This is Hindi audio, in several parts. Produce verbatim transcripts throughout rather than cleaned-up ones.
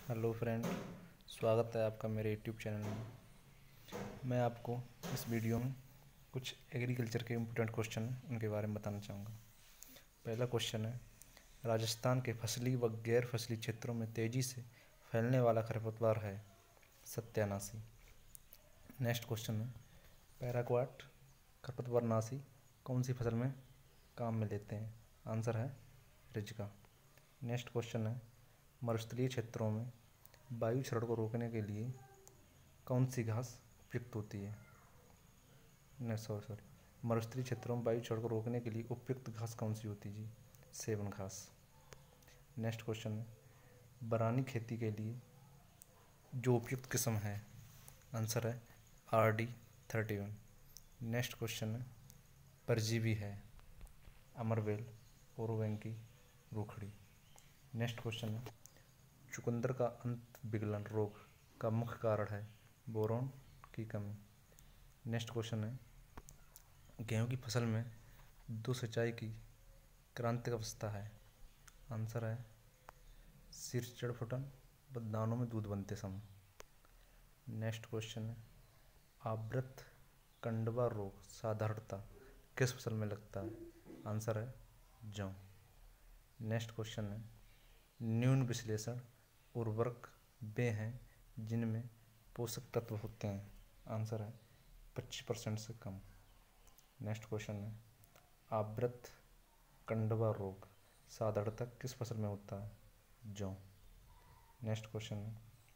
हेलो फ्रेंड, स्वागत है आपका मेरे यूट्यूब चैनल में। मैं आपको इस वीडियो में कुछ एग्रीकल्चर के इम्पोर्टेंट क्वेश्चन उनके बारे में बताना चाहूँगा। पहला क्वेश्चन है, राजस्थान के फसली व गैर फसली क्षेत्रों में तेज़ी से फैलने वाला खरपतवार है सत्यानाशी। नेक्स्ट क्वेश्चन है, पैराक्वाट खरपतवारनाशी कौन सी फसल में काम में लेते हैं? आंसर है रिजका। नेक्स्ट क्वेश्चन है, मरुस्थलीय क्षेत्रों में वायु क्षरण को रोकने के लिए कौन सी घास उपयुक्त होती है? नहीं सॉरी सॉरी मरुस्थलीय क्षेत्रों में वायु क्षरण को रोकने के लिए उपयुक्त घास कौन सी होती है जी? सेवन घास। नेक्स्ट क्वेश्चन है, बरानी खेती के लिए जो उपयुक्त किस्म है? आंसर है R D thirty one. Next question है, परजीवी है अमरवेल ओरोवेंकी रूखड़ी। नेक्स्ट क्वेश्चन है, चुकंदर का अंत विगलन रोग का मुख्य कारण है? बोरोन की कमी। नेक्स्ट क्वेश्चन है, गेहूं की फसल में दो सिंचाई की क्रांतिक अवस्था है? आंसर है शीर्ष जड़ फुटन व दानों में दूध बनते समय। नेक्स्ट क्वेश्चन है, आवृत कंडवा रोग साधारणतः किस फसल में लगता है? आंसर है जौ। नेक्स्ट क्वेश्चन है, न्यून विश्लेषण उर्वरक वे हैं जिनमें पोषक तत्व होते हैं? आंसर है पच्चीस परसेंट से कम। नेक्स्ट क्वेश्चन है, आवृत कंडवा रोग साधारणतः किस फसल में होता है? जौ। नेक्स्ट क्वेश्चन है,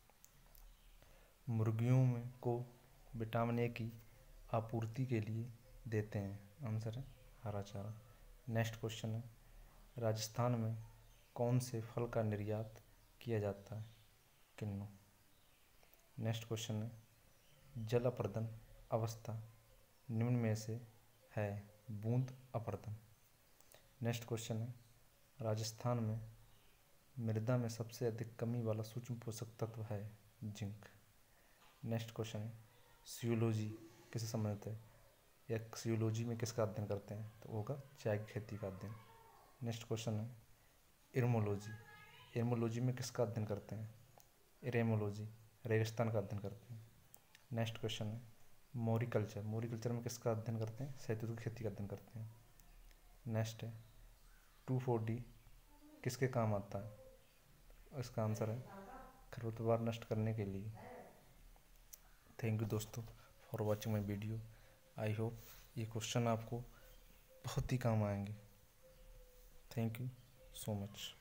मुर्गियों में को विटामिन ए की आपूर्ति के लिए देते हैं? आंसर है हरा चारा। नेक्स्ट क्वेश्चन है, राजस्थान में कौन से फल का निर्यात किया जाता है? किन्नू। नेक्स्ट क्वेश्चन है, जल अपर्दन अवस्था निम्न में से है? बूंद अपर्दन। नेक्स्ट क्वेश्चन है, राजस्थान में मृदा में सबसे अधिक कमी वाला सूक्ष्म पोषक तत्व है? जिंक। नेक्स्ट क्वेश्चन है, सियोलॉजी किससे संबंधित है या सियोलॉजी में किसका अध्ययन करते हैं? तो होगा चाय की खेती का अध्ययन। नेक्स्ट क्वेश्चन है, इर्मोलॉजी इर्मोलॉजी में किसका अध्ययन करते हैं? इरेमोलॉजी रेगिस्तान का अध्ययन करते हैं। नेक्स्ट क्वेश्चन है, मोरिकल्चर मोरिकल्चर में किसका अध्ययन करते हैं? शहतूत की खेती का अध्ययन करते हैं। नेक्स्ट है, टू फोर डी किसके काम आता है? इसका आंसर है खरपतवार नष्ट करने के लिए। थैंक यू दोस्तों for watching my video. I hope ये क्वेश्चन आपको बहुत ही काम आएंगे। Thank you so much.